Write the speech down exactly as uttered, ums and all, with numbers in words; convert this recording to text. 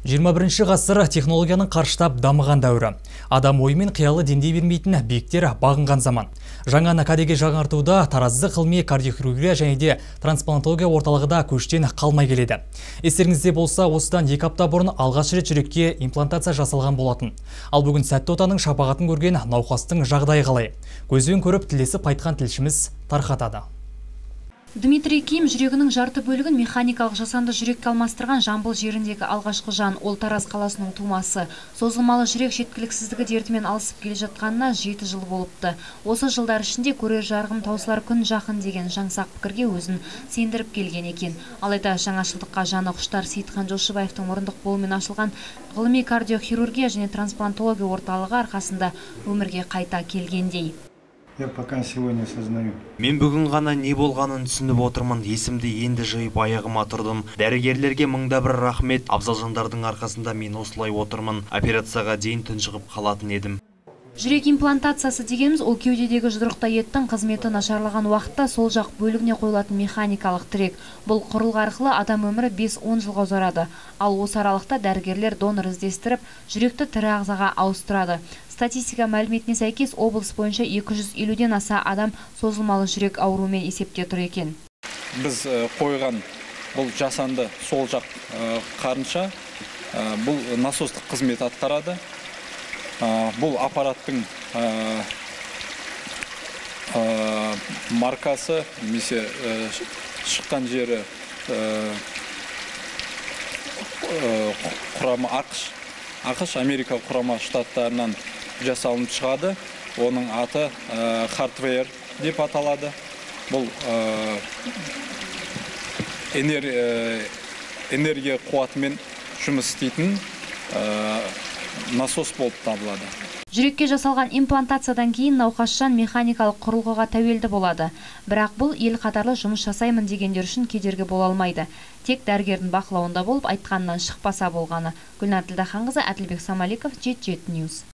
жиырма бірінші ғасыр технологияның қарыштап дамыған дәуірі. Адам ойы мен қиялы дендей бермейтін биіктер бағынған заман. Жаңа кәдеге жаңартуда таразды ғылыми кардиохирургия және де трансплантология орталығы да көштен қалмай келеді. Естеріңізде болса, осыдан екі апта бұрын алғаш рет жүрекке имплантация жасалған болатын. Ал бүгін сәтті отаның шапағатын көрген науқастың жағдайы қалай? Көзбен көріп тілесіп айтқан тілшіміз тарқатады. Дмитрий Ким жүрегінің жарты бөлігін механикалық жасанды жүрекке алмастырған Жамбыл жеріндегі алғашқы жан. Ол Тараз қаласының тумасы. Созылмалы жүрек жеткіліксіздігі дертімен алысып келе жатқанына жеті жыл болыпты. Осы жылдар ішінде көрер жарығым таусылар күн жақын деген жаңсақ пікірге өзін сендіріп келген екен. Алайда жаңашылдыққа жаны құштар Сейітхан Жошыбаевтың мұрындық болуымен ашылған ғылыми кардиохирургия және трансплантология орталығы арқасында өмірге қайта келгендей. Я пока сегодня осознаю. Мен бүгін ғана не болғанын түсініп отырмын. Есімді енді жиып аяғыма тұрдым. Дәрігерлерге мыңда бір рахмет. Абзал жандардың арқасында мен осылай отырмын. Операцияға дейін тұншығып қалатын едім. Жүрек имплантациясы дегеніміз ол кеудедегі жұдырықта еттің қызметі нашарлаған уақытта сол жақ бөлігіне қойылатын механикалық тірек. Бұл құрылғы арқылы адам өмірі бес он жылға ұзарады. Ал осы аралықта дәрігерлер донор іздестіріп, жүректі тірі ағзаға ауыстырады. Статистика мәліметіне сәйкес облыс бойынша екі жүз елуден аса адам созылмалы жүрек ауруымен есепте тұр екен. Біз қойған бұл жасанды сол жақ қарынша бұл насостық қызмет атқарады. Бұл аппараттың маркасы, немесе шыққан жері құрама ақш, ақш Америка құрама штаттарынан жасалынып шығады. Оның аты хардвер деп аталады. Бұл энергия қуатымен жұмыс істейтін насос болып табылады. Жүрекке жасалған имплантациядан кейін науқасжан механикалық құрылғыға тәуелді болады. Бірақ бұл ел қатарлы жұмыс жасаймын дегендер үшін кедергі бола алмайды. Тек дәрігердің бақылауында болып айтқанынан шықпаса болғаны. Гүлнар Ділдаханқызы, Әділбек Самаликов, жеті жеті Ньюс.